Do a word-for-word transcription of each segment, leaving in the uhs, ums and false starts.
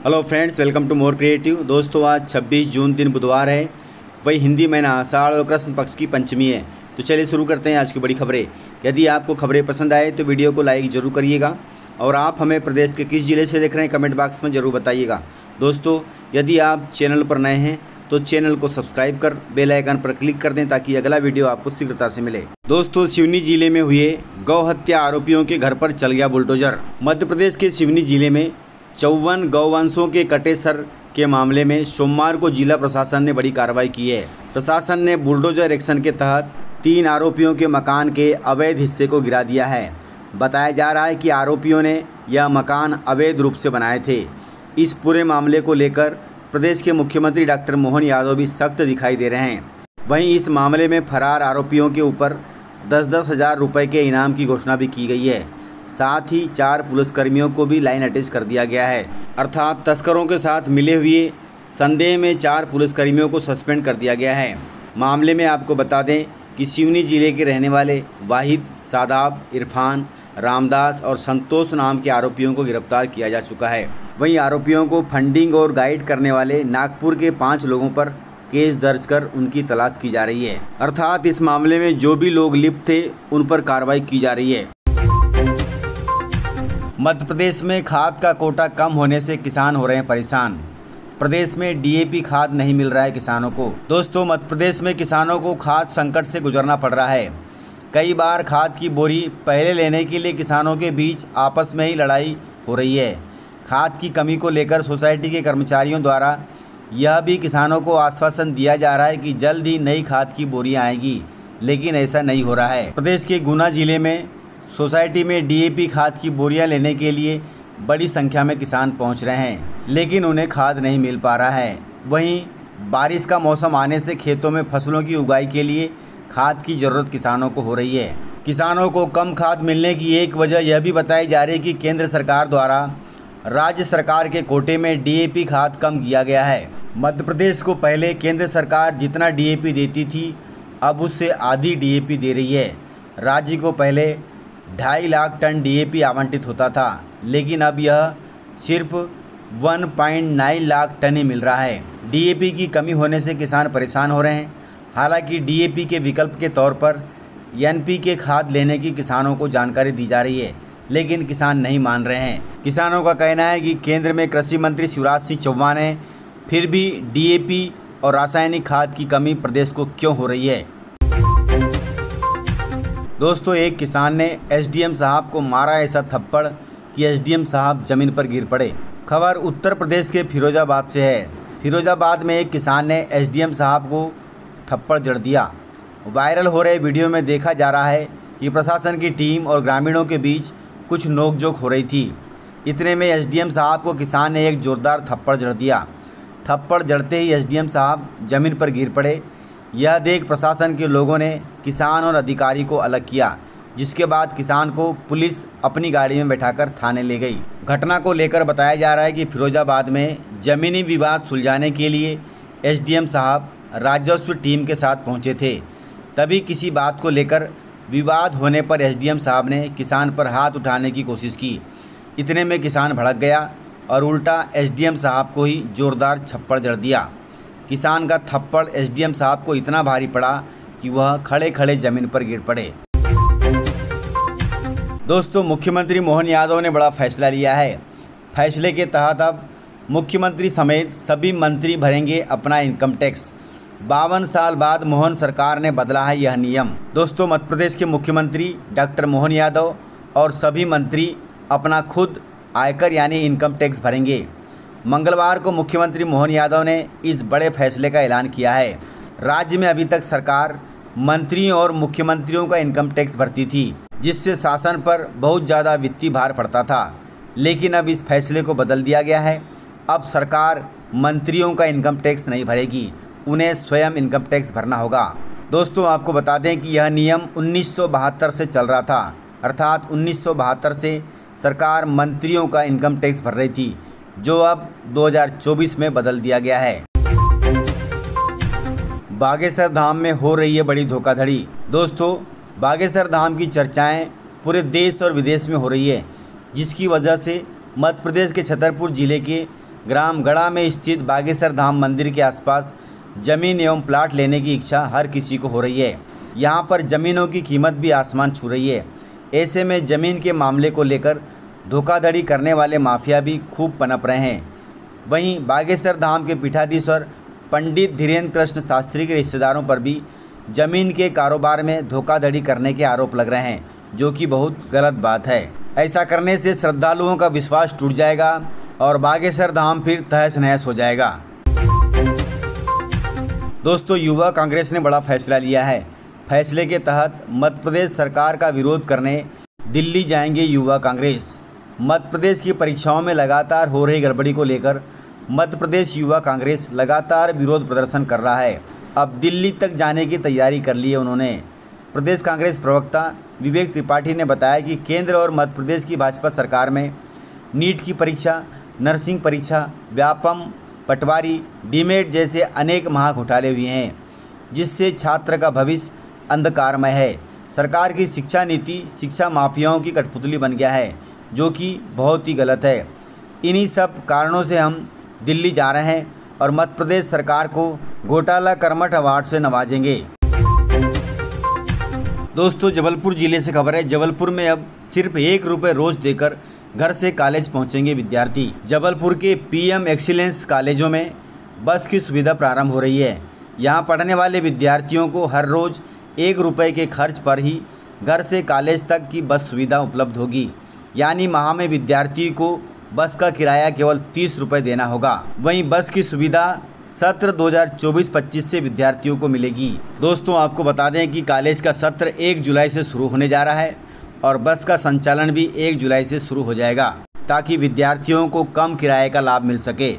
Hello friends, welcome to more creative. दोस्तों, आज छब्बीस जून दिन बुधवार है, वही हिंदी महीना आषाढ़ और कृष्ण पक्ष की पंचमी है। तो चलिए शुरू करते हैं आज की बड़ी खबरें। यदि आपको खबरें पसंद आए तो वीडियो को लाइक ज़रूर करिएगा और आप हमें प्रदेश के किस ज़िले से देख रहे हैं कमेंट बॉक्स में ज़रूर बताइएगा। दोस्तों, यदि आप चैनल पर नए हैं तो चैनल को सब्सक्राइब कर बेल आइकन पर क्लिक कर दें ताकि अगला वीडियो आपको शीघ्रता से मिले। दोस्तों, सिवनी जिले में हुए गौ हत्या आरोपियों के घर पर चल गया बुलडोजर। मध्य प्रदेश के सिवनी जिले में चौवन गौवंशों के कटे सर के मामले में सोमवार को जिला प्रशासन ने बड़ी कार्रवाई की है। प्रशासन ने बुलडोजर एक्शन के तहत तीन आरोपियों के मकान के अवैध हिस्से को गिरा दिया है। बताया जा रहा है कि आरोपियों ने यह मकान अवैध रूप से बनाए थे। इस पूरे मामले को लेकर प्रदेश के मुख्यमंत्री डॉक्टर मोहन यादव भी सख्त दिखाई दे रहे हैं। वहीं इस मामले में फरार आरोपियों के ऊपर दस दस हज़ार रुपये के इनाम की घोषणा भी की गई है। साथ ही चार पुलिसकर्मियों को भी लाइन अटैच कर दिया गया है। अर्थात तस्करों के साथ मिले हुए संदेह में चार पुलिसकर्मियों को सस्पेंड कर दिया गया है। मामले में आपको बता दें कि सिवनी जिले के रहने वाले वाहिद, सादाब, इरफान, रामदास और संतोष नाम के आरोपियों को गिरफ्तार किया जा चुका है। वहीं आरोपियों को फंडिंग और गाइड करने वाले नागपुर के पाँच लोगों पर केस दर्ज कर उनकी तलाश की जा रही है। अर्थात इस मामले में जो भी लोग लिप्त थे उन पर कार्रवाई की जा रही है। मध्य प्रदेश में खाद का कोटा कम होने से किसान हो रहे हैं परेशान। प्रदेश में डी ए पी खाद नहीं मिल रहा है किसानों को। दोस्तों, मध्य प्रदेश में किसानों को खाद संकट से गुजरना पड़ रहा है। कई बार खाद की बोरी पहले लेने के लिए किसानों के बीच आपस में ही लड़ाई हो रही है। खाद की कमी को लेकर सोसाइटी के कर्मचारियों द्वारा यह भी किसानों को आश्वासन दिया जा रहा है कि जल्द ही नई खाद की बोरियां आएगी, लेकिन ऐसा नहीं हो रहा है। प्रदेश के गुना जिले में सोसाइटी में डी ए पी खाद की बोरियां लेने के लिए बड़ी संख्या में किसान पहुंच रहे हैं, लेकिन उन्हें खाद नहीं मिल पा रहा है। वहीं बारिश का मौसम आने से खेतों में फसलों की उगाई के लिए खाद की ज़रूरत किसानों को हो रही है। किसानों को कम खाद मिलने की एक वजह यह भी बताई जा रही है कि केंद्र सरकार द्वारा राज्य सरकार के कोटे में डी ए पी खाद कम किया गया है। मध्य प्रदेश को पहले केंद्र सरकार जितना डी ए पी देती थी, अब उससे आधी डी ए पी दे रही है। राज्य को पहले ढाई lakh ton D A P आवंटित होता था, लेकिन अब यह सिर्फ एक पॉइंट नौ लाख टन ही मिल रहा है। डी ए पी की कमी होने से किसान परेशान हो रहे हैं। हालांकि डी ए पी के विकल्प के तौर पर एन पी के खाद लेने की किसानों को जानकारी दी जा रही है, लेकिन किसान नहीं मान रहे हैं। किसानों का कहना है कि केंद्र में कृषि मंत्री शिवराज सिंह चौहान हैं, फिर भी डी ए पी और रासायनिक खाद की कमी प्रदेश को क्यों हो रही है। दोस्तों, एक किसान ने एस डी एम साहब को मारा ऐसा थप्पड़ कि एस डी एम साहब जमीन पर गिर पड़े। खबर उत्तर प्रदेश के फिरोजाबाद से है। फिरोजाबाद में एक किसान ने एस डी एम साहब को थप्पड़ जड़ दिया। वायरल हो रहे वीडियो में देखा जा रहा है कि प्रशासन की टीम और ग्रामीणों के बीच कुछ नोकझोंक हो रही थी। इतने में एस डी एम साहब को किसान ने एक जोरदार थप्पड़ जड़ दिया। थप्पड़ जड़ते ही एस डी एम साहब जमीन पर गिर पड़े। यह देख प्रशासन के लोगों ने किसान और अधिकारी को अलग किया, जिसके बाद किसान को पुलिस अपनी गाड़ी में बैठाकर थाने ले गई। घटना को लेकर बताया जा रहा है कि फिरोजाबाद में ज़मीनी विवाद सुलझाने के लिए एस डी एम साहब राजस्व टीम के साथ पहुंचे थे। तभी किसी बात को लेकर विवाद होने पर एस डी एम साहब ने किसान पर हाथ उठाने की कोशिश की। इतने में किसान भड़क गया और उल्टा एस डी एम साहब को ही जोरदार छप्पड़ जड़ दिया। किसान का थप्पड़ एस डी एम साहब को इतना भारी पड़ा कि वह खड़े खड़े जमीन पर गिर पड़े। दोस्तों, मुख्यमंत्री मोहन यादव ने बड़ा फैसला लिया है। फैसले के तहत अब मुख्यमंत्री समेत सभी मंत्री भरेंगे अपना इनकम टैक्स। बावन साल बाद मोहन सरकार ने बदला है यह नियम। दोस्तों, मध्य प्रदेश के मुख्यमंत्री डॉक्टर मोहन यादव और सभी मंत्री अपना खुद आयकर यानी इनकम टैक्स भरेंगे। मंगलवार को मुख्यमंत्री मोहन यादव ने इस बड़े फैसले का ऐलान किया है। राज्य में अभी तक सरकार मंत्रियों और मुख्यमंत्रियों का इनकम टैक्स भरती थी, जिससे शासन पर बहुत ज़्यादा वित्तीय भार पड़ता था, लेकिन अब इस फैसले को बदल दिया गया है। अब सरकार मंत्रियों का इनकम टैक्स नहीं भरेगी, उन्हें स्वयं इनकम टैक्स भरना होगा। दोस्तों, आपको बता दें कि यह नियम उन्नीस सौ बहत्तर से चल रहा था। अर्थात उन्नीस सौ बहत्तर से सरकार मंत्रियों का इनकम टैक्स भर रही थी, जो अब दो हज़ार चौबीस में बदल दिया गया है। बागेश्वर धाम में हो रही है बड़ी धोखाधड़ी। दोस्तों, बागेश्वर धाम की चर्चाएं पूरे देश और विदेश में हो रही है, जिसकी वजह से मध्य प्रदेश के छतरपुर जिले के ग्राम गढ़ा में स्थित बागेश्वर धाम मंदिर के आसपास जमीन एवं प्लाट लेने की इच्छा हर किसी को हो रही है। यहाँ पर ज़मीनों की कीमत भी आसमान छू रही है। ऐसे में ज़मीन के मामले को लेकर धोखाधड़ी करने वाले माफिया भी खूब पनप रहे हैं। वहीं बागेश्वर धाम के पीठाधीश्वर पंडित धीरेन्द्र कृष्ण शास्त्री के रिश्तेदारों पर भी ज़मीन के कारोबार में धोखाधड़ी करने के आरोप लग रहे हैं, जो कि बहुत गलत बात है। ऐसा करने से श्रद्धालुओं का विश्वास टूट जाएगा और बागेश्वर धाम फिर तहस नहस हो जाएगा। दोस्तों, युवा कांग्रेस ने बड़ा फैसला लिया है। फैसले के तहत मध्य प्रदेश सरकार का विरोध करने दिल्ली जाएंगे युवा कांग्रेस। मध्य प्रदेश की परीक्षाओं में लगातार हो रही गड़बड़ी को लेकर मध्य प्रदेश युवा कांग्रेस लगातार विरोध प्रदर्शन कर रहा है। अब दिल्ली तक जाने की तैयारी कर ली है उन्होंने। प्रदेश कांग्रेस प्रवक्ता विवेक त्रिपाठी ने बताया कि केंद्र और मध्य प्रदेश की भाजपा सरकार में नीट की परीक्षा, नर्सिंग परीक्षा, व्यापम, पटवारी, डीमेट जैसे अनेक महाघोटाले हुए हैं, जिससे छात्र का भविष्य अंधकारमय है। सरकार की शिक्षा नीति शिक्षा माफियाओं की कठपुतली बन गया है, जो कि बहुत ही गलत है। इन्हीं सब कारणों से हम दिल्ली जा रहे हैं और मध्य प्रदेश सरकार को घोटाला कर्मठ अवार्ड से नवाजेंगे। दोस्तों, जबलपुर ज़िले से खबर है। जबलपुर में अब सिर्फ एक रुपये रोज़ देकर घर से कॉलेज पहुंचेंगे विद्यार्थी। जबलपुर के पीएम एक्सीलेंस कॉलेजों में बस की सुविधा प्रारंभ हो रही है। यहां पढ़ने वाले विद्यार्थियों को हर रोज़ एक रुपये के खर्च पर ही घर से कॉलेज तक की बस सुविधा उपलब्ध होगी। यानी माह में विद्यार्थी को बस का किराया केवल तीस रुपये देना होगा। वहीं बस की सुविधा सत्र दो हज़ार चौबीस पच्चीस से विद्यार्थियों को मिलेगी। दोस्तों, आपको बता दें कि कॉलेज का सत्र एक जुलाई से शुरू होने जा रहा है और बस का संचालन भी एक जुलाई से शुरू हो जाएगा, ताकि विद्यार्थियों को कम किराए का लाभ मिल सके।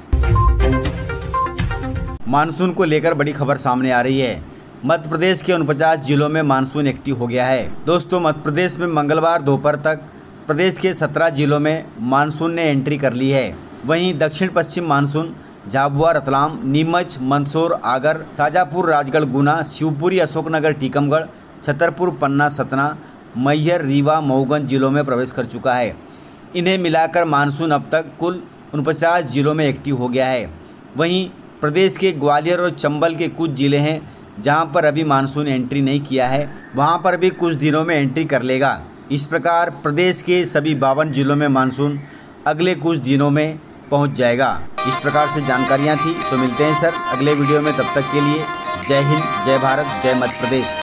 मानसून को लेकर बड़ी खबर सामने आ रही है। मध्य प्रदेश के उनचास जिलों में मानसून एक्टिव हो गया है। दोस्तों, मध्य प्रदेश में मंगलवार दोपहर तक प्रदेश के सत्रह जिलों में मानसून ने एंट्री कर ली है। वहीं दक्षिण पश्चिम मानसून झाबुआ, रतलाम, नीमच, मंदसौर, आगर, शाजापुर, राजगढ़, गुना, शिवपुरी, अशोकनगर, टीकमगढ़, छतरपुर, पन्ना, सतना, मैहर, रीवा, मऊगंज जिलों में प्रवेश कर चुका है। इन्हें मिलाकर मानसून अब तक कुल उनचास जिलों में एक्टिव हो गया है। वहीं प्रदेश के ग्वालियर और चंबल के कुछ ज़िले हैं जहां पर अभी मानसून एंट्री नहीं किया है, वहां पर भी कुछ दिनों में एंट्री कर लेगा। इस प्रकार प्रदेश के सभी बावन जिलों में मानसून अगले कुछ दिनों में पहुंच जाएगा। इस प्रकार से जानकारियां थी। तो मिलते हैं सर अगले वीडियो में, तब तक के लिए जय हिंद, जय भारत, जय मध्य प्रदेश।